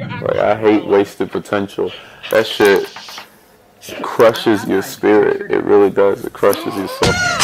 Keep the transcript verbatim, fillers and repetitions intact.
Like, I hate wasted potential. That shit crushes your spirit. It really does. It crushes your soul.